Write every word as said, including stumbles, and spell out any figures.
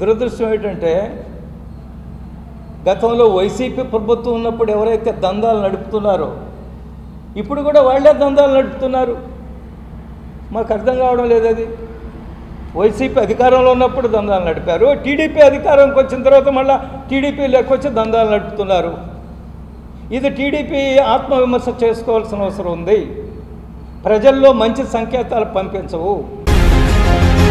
దురదృష్టం ఏంటంటే గతంలో వైసీపీ ప్రభుత్వం ఉన్నప్పుడు ఎవరైతే దందాలు నడుపుతున్నారో ఇప్పుడు కూడా వాళ్ళే దందాలు నడుపుతున్నారు. మాకు అర్థం కావడం లేదు. అది వైసీపీ అధికారంలో ఉన్నప్పుడు దందాలు నడిపారు, టీడీపీ అధికారంకి వచ్చిన తర్వాత మళ్ళీ టీడీపీ లేకొచ్చి దందాలు నడుపుతున్నారు. ఇది టీడీపీ ఆత్మవిమర్శ చేసుకోవాల్సిన అవసరం ఉంది. ప్రజల్లో మంచి సంకేతాలు పంపించవు.